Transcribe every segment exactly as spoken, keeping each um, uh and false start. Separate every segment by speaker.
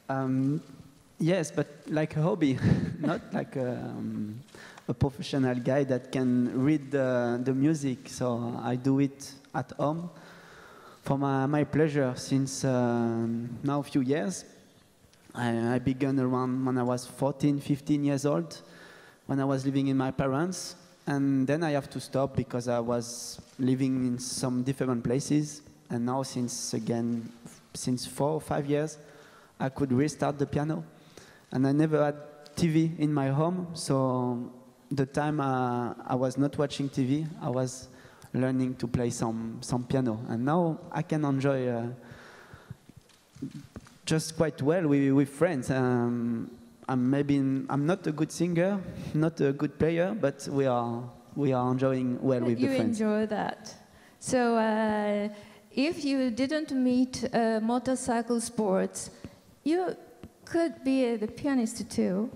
Speaker 1: Um, yes, but like a hobby, not like a, um, a professional guy that can read the, the music. So I do it at home for my, my pleasure since um, now a few years. I, I began around when I was fourteen, fifteen years old, when I was living in my parents. And then I have to stop because I was living in some different places. And now since, again, since four or five years, I could restart the piano. And I never had T V in my home, so the time uh, I was not watching T V, I was learning to play some, some piano. And now I can enjoy uh, just quite well with, with friends. Um, I'm maybe I'm not a good singer, not a good player, but we are we are enjoying well with
Speaker 2: you
Speaker 1: the friends.
Speaker 2: You enjoy that. So uh, if you didn't meet uh, motorcycle sports, you could be the pianist too.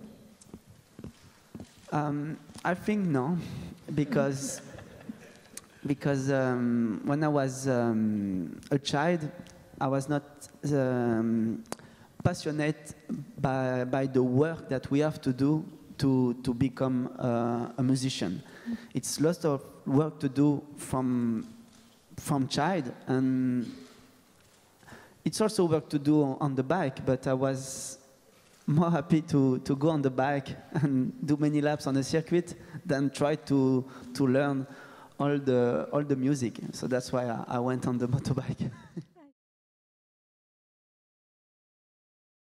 Speaker 1: Um, I think no, because because um, when I was um, a child, I was not um, passionate by, by the work that we have to do to, to become uh, a musician. Mm. It's lots of work to do from, from child, and it's also work to do on the bike, but I was more happy to, to go on the bike and do many laps on the circuit than try to, to learn all the, all the music. So that's why I, I went on the motorbike.